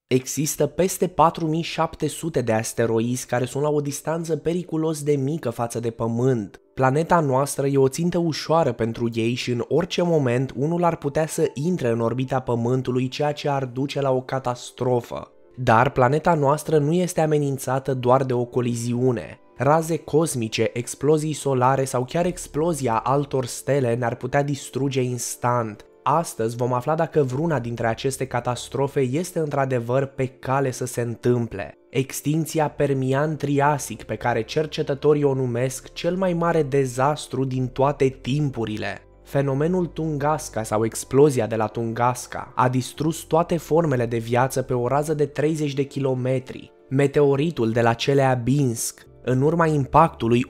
Există peste 4700 de asteroizi care sunt la o distanță periculos de mică față de Pământ. Planeta noastră e o țintă ușoară pentru ei și în orice moment unul ar putea să intre în orbita Pământului, ceea ce ar duce la o catastrofă. Dar planeta noastră nu este amenințată doar de o coliziune. Raze cosmice, explozii solare sau chiar explozia altor stele ne-ar putea distruge instant. Astăzi vom afla dacă vreuna dintre aceste catastrofe este într-adevăr pe cale să se întâmple. Extincția Permian-Triasic, pe care cercetătorii o numesc cel mai mare dezastru din toate timpurile. Fenomenul Tungasca sau explozia de la Tungasca a distrus toate formele de viață pe o rază de 30 de kilometri. Meteoritul de la Chelyabinsk. În urma impactului,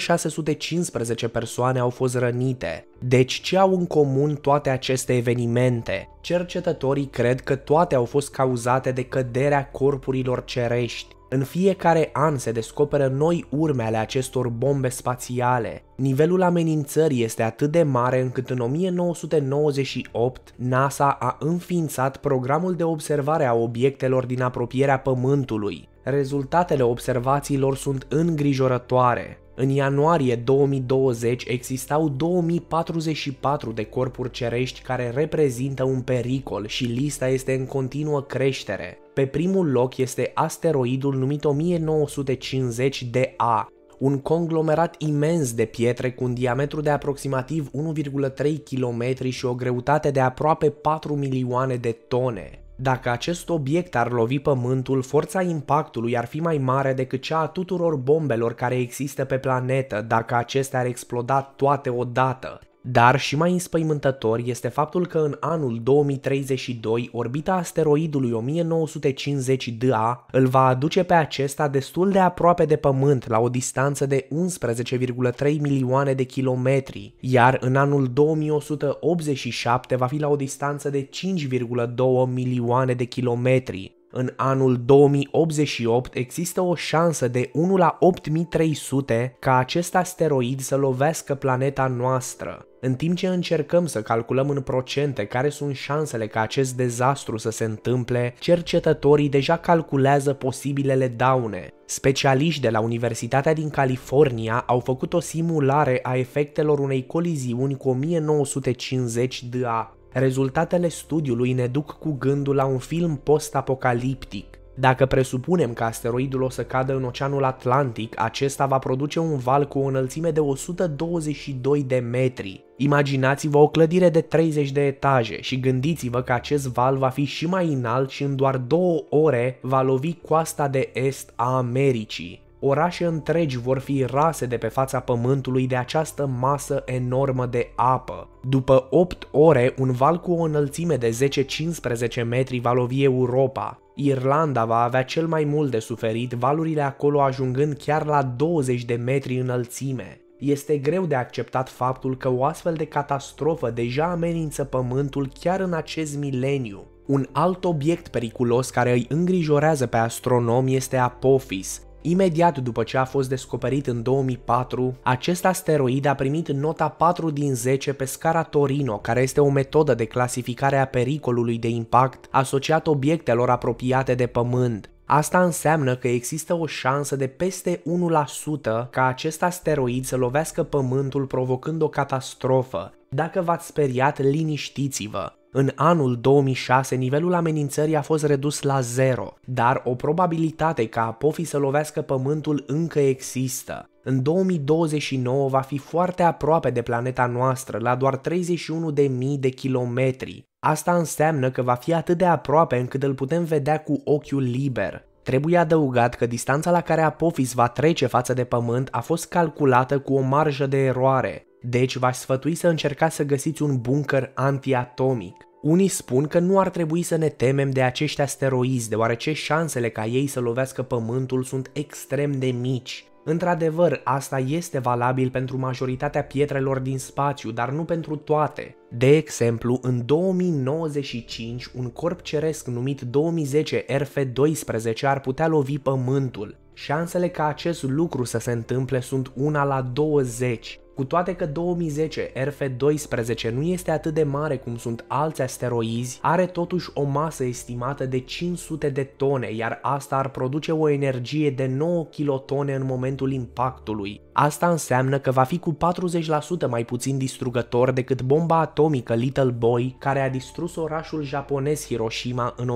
1615 persoane au fost rănite. Deci ce au în comun toate aceste evenimente? Cercetătorii cred că toate au fost cauzate de căderea corpurilor cerești. În fiecare an se descoperă noi urme ale acestor bombe spațiale. Nivelul amenințării este atât de mare încât în 1998 NASA a înființat programul de observare a obiectelor din apropierea Pământului. Rezultatele observațiilor sunt îngrijorătoare. În ianuarie 2020 existau 2044 de corpuri cerești care reprezintă un pericol și lista este în continuă creștere. Pe primul loc este asteroidul numit 1950 DA, un conglomerat imens de pietre cu un diametru de aproximativ 1,3 km și o greutate de aproape 4 milioane de tone. Dacă acest obiect ar lovi Pământul, forța impactului ar fi mai mare decât cea a tuturor bombelor care există pe planetă dacă acestea ar exploda toate odată. Dar și mai înspăimântător este faptul că în anul 2032 orbita asteroidului 1950 DA îl va aduce pe acesta destul de aproape de Pământ, la o distanță de 11,3 milioane de kilometri, iar în anul 2187 va fi la o distanță de 5,2 milioane de kilometri. În anul 2088 există o șansă de 1 la 8300 ca acest asteroid să lovească planeta noastră. În timp ce încercăm să calculăm în procente care sunt șansele ca acest dezastru să se întâmple, cercetătorii deja calculează posibilele daune. Specialiști de la Universitatea din California au făcut o simulare a efectelor unei coliziuni cu 1950 DA. Rezultatele studiului ne duc cu gândul la un film post-apocaliptic. Dacă presupunem că asteroidul o să cadă în Oceanul Atlantic, acesta va produce un val cu o înălțime de 122 de metri. Imaginați-vă o clădire de 30 de etaje și gândiți-vă că acest val va fi și mai înalt și în doar 2 ore va lovi coasta de est a Americii. Orașe întregi vor fi rase de pe fața Pământului de această masă enormă de apă. După 8 ore, un val cu o înălțime de 10-15 metri va lovi Europa. Irlanda va avea cel mai mult de suferit, valurile acolo ajungând chiar la 20 de metri înălțime. Este greu de acceptat faptul că o astfel de catastrofă deja amenință Pământul chiar în acest mileniu. Un alt obiect periculos care îi îngrijorează pe astronomi este Apophis. Imediat după ce a fost descoperit în 2004, acest asteroid a primit nota 4 din 10 pe scara Torino, care este o metodă de clasificare a pericolului de impact asociat obiectelor apropiate de Pământ. Asta înseamnă că există o șansă de peste 1% ca acest asteroid să lovească Pământul provocând o catastrofă. Dacă v-ați speriat, liniștiți-vă. În anul 2006, nivelul amenințării a fost redus la 0, dar o probabilitate ca Apophis să lovească Pământul încă există. În 2029 va fi foarte aproape de planeta noastră, la doar 31.000 de kilometri. Asta înseamnă că va fi atât de aproape încât îl putem vedea cu ochiul liber. Trebuie adăugat că distanța la care Apophis va trece față de Pământ a fost calculată cu o marjă de eroare. Deci v-aș sfătui să încercați să găsiți un bunker antiatomic. Unii spun că nu ar trebui să ne temem de acești asteroizi, deoarece șansele ca ei să lovească Pământul sunt extrem de mici. Într-adevăr, asta este valabil pentru majoritatea pietrelor din spațiu, dar nu pentru toate. De exemplu, în 2095, un corp ceresc numit 2010 RF-12 ar putea lovi Pământul. Șansele ca acest lucru să se întâmple sunt 1 la 20. Cu toate că 2010 RF12 nu este atât de mare cum sunt alți asteroizi, are totuși o masă estimată de 500 de tone, iar asta ar produce o energie de 9 kilotone în momentul impactului. Asta înseamnă că va fi cu 40% mai puțin distrugător decât bomba atomică Little Boy, care a distrus orașul japonez Hiroshima în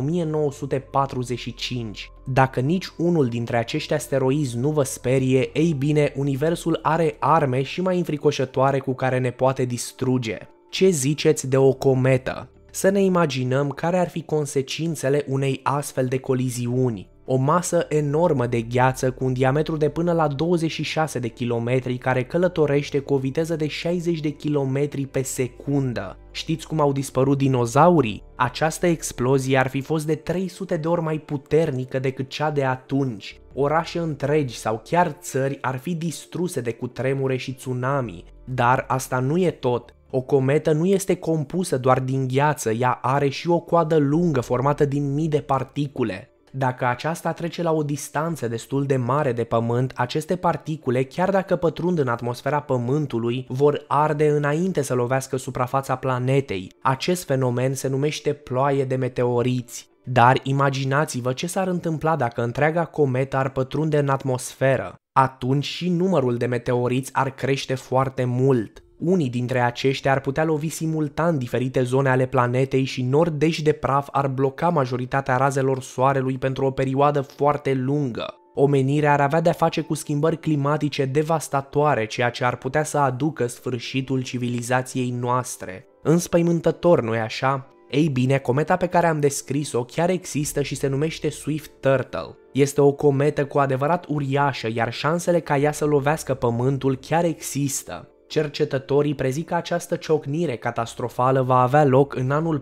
1945. Dacă nici unul dintre acești asteroizi nu vă sperie, ei bine, universul are arme și mai înfricoșătoare cu care ne poate distruge. Ce ziceți de o cometă? Să ne imaginăm care ar fi consecințele unei astfel de coliziuni. O masă enormă de gheață cu un diametru de până la 26 de kilometri care călătorește cu o viteză de 60 de kilometri pe secundă. Știți cum au dispărut dinozaurii? Această explozie ar fi fost de 300 de ori mai puternică decât cea de atunci. Orașe întregi sau chiar țări ar fi distruse de cutremure și tsunami. Dar asta nu e tot. O cometă nu este compusă doar din gheață, ea are și o coadă lungă formată din mii de particule. Dacă aceasta trece la o distanță destul de mare de Pământ, aceste particule, chiar dacă pătrund în atmosfera Pământului, vor arde înainte să lovească suprafața planetei. Acest fenomen se numește ploaie de meteoriți. Dar imaginați-vă ce s-ar întâmpla dacă întreaga cometă ar pătrunde în atmosferă. Atunci și numărul de meteoriți ar crește foarte mult. Unii dintre aceștia ar putea lovi simultan diferite zone ale planetei și nori deși de praf ar bloca majoritatea razelor soarelui pentru o perioadă foarte lungă. Omenirea ar avea de-a face cu schimbări climatice devastatoare, ceea ce ar putea să aducă sfârșitul civilizației noastre. Înspăimântător, nu-i așa? Ei bine, cometa pe care am descris-o chiar există și se numește Swift Turtle. Este o cometă cu adevărat uriașă, iar șansele ca ea să lovească Pământul chiar există. Cercetătorii prezic că această ciocnire catastrofală va avea loc în anul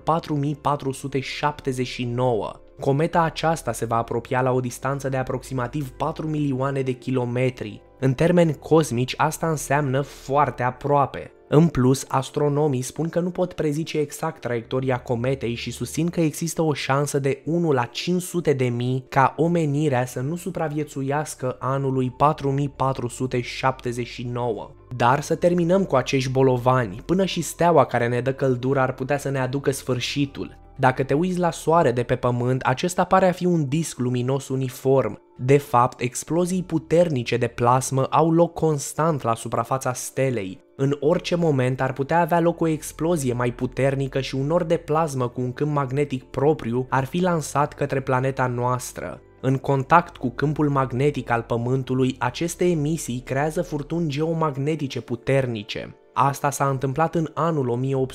4479. Cometa aceasta se va apropia la o distanță de aproximativ 4 milioane de kilometri. În termeni cosmici, asta înseamnă foarte aproape. În plus, astronomii spun că nu pot prezice exact traiectoria cometei și susțin că există o șansă de 1 la 500 de mii ca omenirea să nu supraviețuiască anului 4479. Dar să terminăm cu acești bolovani, până și steaua care ne dă căldură ar putea să ne aducă sfârșitul. Dacă te uiți la soare de pe Pământ, acesta pare a fi un disc luminos uniform. De fapt, explozii puternice de plasmă au loc constant la suprafața stelei. În orice moment ar putea avea loc o explozie mai puternică și un nor de plasmă cu un câmp magnetic propriu ar fi lansat către planeta noastră. În contact cu câmpul magnetic al Pământului, aceste emisii creează furtuni geomagnetice puternice. Asta s-a întâmplat în anul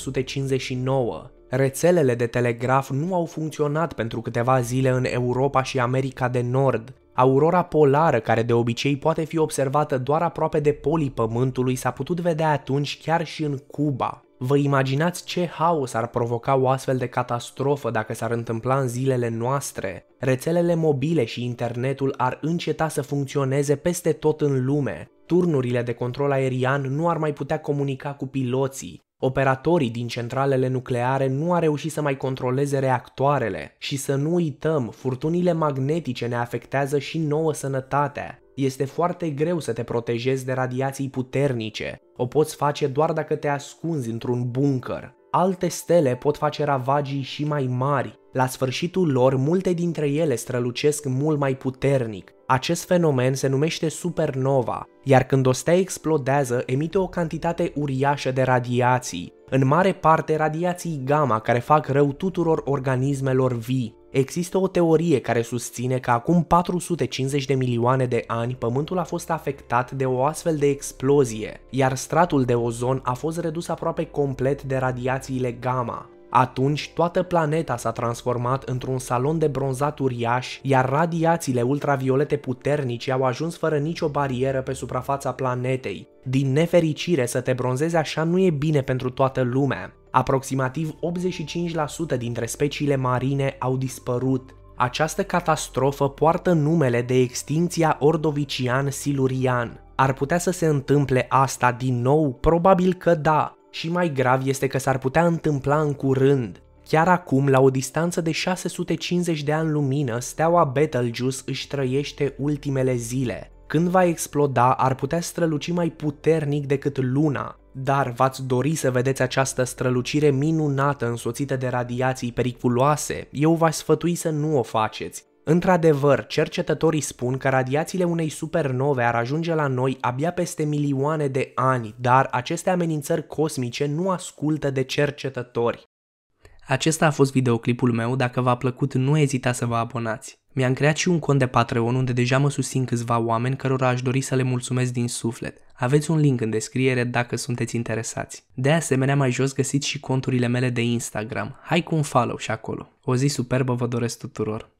1859. Rețelele de telegraf nu au funcționat pentru câteva zile în Europa și America de Nord. Aurora polară, care de obicei poate fi observată doar aproape de polii Pământului, s-a putut vedea atunci chiar și în Cuba. Vă imaginați ce haos ar provoca o astfel de catastrofă dacă s-ar întâmpla în zilele noastre? Rețelele mobile și internetul ar înceta să funcționeze peste tot în lume. Turnurile de control aerian nu ar mai putea comunica cu piloții. Operatorii din centralele nucleare nu ar reuși să mai controleze reactoarele și să nu uităm, furtunile magnetice ne afectează și nouă sănătatea. Este foarte greu să te protejezi de radiații puternice. O poți face doar dacă te ascunzi într-un bunker. Alte stele pot face ravagii și mai mari. La sfârșitul lor, multe dintre ele strălucesc mult mai puternic. Acest fenomen se numește supernova, iar când o stea explodează, emite o cantitate uriașă de radiații. În mare parte radiații gamma care fac rău tuturor organismelor vii. Există o teorie care susține că acum 450 de milioane de ani Pământul a fost afectat de o astfel de explozie, iar stratul de ozon a fost redus aproape complet de radiațiile gamma. Atunci toată planeta s-a transformat într-un salon de bronzat uriaș, iar radiațiile ultraviolete puternice au ajuns fără nicio barieră pe suprafața planetei. Din nefericire, să te bronzezi așa nu e bine pentru toată lumea. Aproximativ 85% dintre speciile marine au dispărut. Această catastrofă poartă numele de extincția ordovician-silurian. Ar putea să se întâmple asta din nou? Probabil că da. Și mai grav este că s-ar putea întâmpla în curând. Chiar acum, la o distanță de 650 de ani lumină, steaua Betelgeuse își trăiește ultimele zile. Când va exploda, ar putea străluci mai puternic decât luna. Dar v-ați dori să vedeți această strălucire minunată însoțită de radiații periculoase? Eu v-aș sfătui să nu o faceți. Într-adevăr, cercetătorii spun că radiațiile unei supernove ar ajunge la noi abia peste milioane de ani, dar aceste amenințări cosmice nu ascultă de cercetători. Acesta a fost videoclipul meu, dacă v-a plăcut nu ezitați să vă abonați. Mi-am creat și un cont de Patreon unde deja mă susțin câțiva oameni cărora aș dori să le mulțumesc din suflet. Aveți un link în descriere dacă sunteți interesați. De asemenea, mai jos găsiți și conturile mele de Instagram. Hai cu un follow și acolo. O zi superbă vă doresc tuturor!